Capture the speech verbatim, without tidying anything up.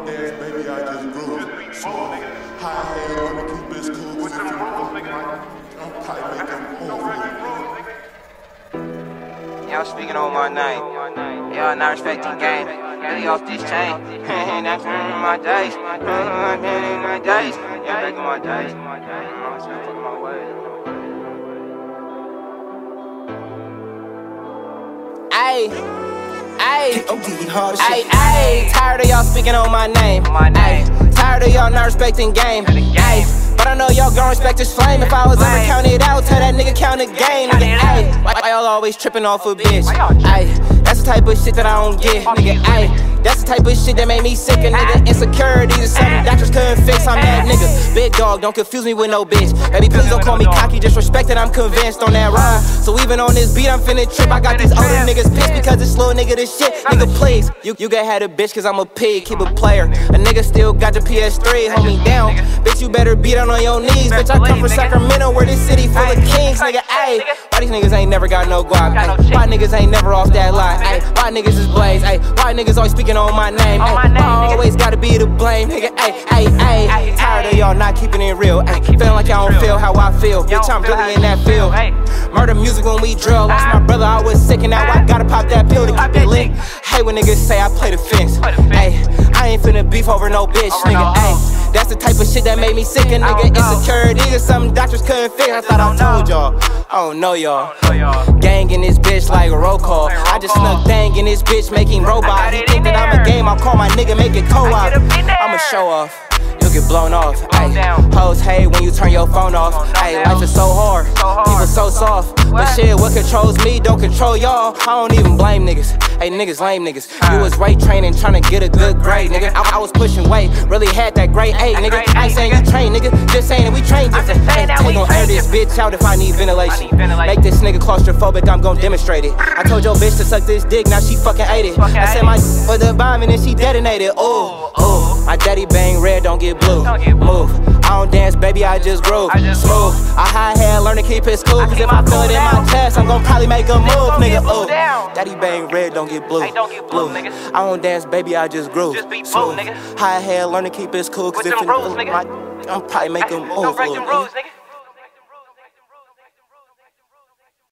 dance, baby, I just grew. So high head, wanna keep this cool. What's the rules, nigga? I'm probably making more. Y'all speaking on my name. Y'all not respecting game. Really off this chain. That's in my days. In my days. Yeah, back in my days. I'm still fucking my ways. Ayy, ayy, ayy, ayy. Tired of y'all speaking on my name. Ayy, tired of y'all not respecting game. Ayy, but I know y'all gon' respect this flame. If I was ever counted out, tell that nigga count again. Nigga, ayy, why y'all always tripping off a bitch? Ayy, that's the type of shit that I don't get. Nigga, ayy. That's the type of shit that made me sick, a nigga. Insecurities is something doctors couldn't fix. I'm that nigga. Big dog, don't confuse me with no bitch. Baby, please don't call me cocky, just respect that I'm convinced on that rhyme. So even on this beat, I'm finna trip. I got these older niggas pissed because this little nigga this shit. Nigga, please, you, you can have a bitch cause I'm a pig, keep a player. A nigga still got the P S three, hold me down. Bitch, you better be down on your knees. Bitch, I come from Sacramento where this city full of kings. Nigga, ayy, why these niggas ain't never got no guap? Ay, why niggas ain't never off that line? Ay, why niggas is blaze? Ay, why niggas always speaking on my name? Ay, I always gotta be to blame, nigga. Ay, ay, ay. Tired of y'all not keeping it real. Ay, feeling like y'all don't feel how I feel. Bitch, I'm really in that field. Murder music when we drill. Lost my brother, I was sick and now I gotta pop that pill to keep it lit. Hate when niggas say I play the fence. Ay, I ain't finna beef over no bitch, nigga. Ay, that's the type of shit that made me sick, a nigga. Insecurity is something doctors couldn't fix. I thought I told y'all. I don't know y'all. Gang in this bitch like a roll call. I just snuck dang in this bitch making robot. He think that I'm a game, I'll call my nigga, make it co-op. I'ma show off. You'll get blown off. Ayy, hoes hate when you turn your phone off. Ayy, life is so hard, people so soft. But shit, what controls me don't control y'all. I don't even blame niggas. Ayy, niggas lame niggas. You was weight training, trying to get a good grade, nigga. I, I was pushing weight, really had that grade eight, nigga. I ain't saying you train, nigga, just saying that we train different. Ayy, they gon' air this bitch out if I need ventilation. Make this nigga claustrophobic, I'm gon' demonstrate it. I told your bitch to suck this dick, now she fucking ate it. I said my for the bomb and then she detonated. Ooh, ooh, my daddy bang red, don't get blue. Move, I don't dance, baby, I just groove. Smooth, I high head, learn to keep it cool. Cause if I feel it in my chest, I'm gon' probably make a move, nigga. Ooh, daddy bang red, don't get blue. Blue, I don't dance, baby, I just groove. Smooth, high head, learn to keep it cool. Cause if it, my, I'm probably make a move.